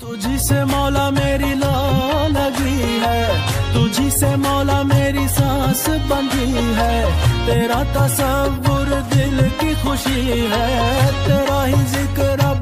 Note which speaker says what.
Speaker 1: तुझी से मौला मेरी लौ लगी है, तुझी से मौला मेरी सांस बंधी है। तेरा तसव्वुर दिल की खुशी है, तेरा ही जिक्र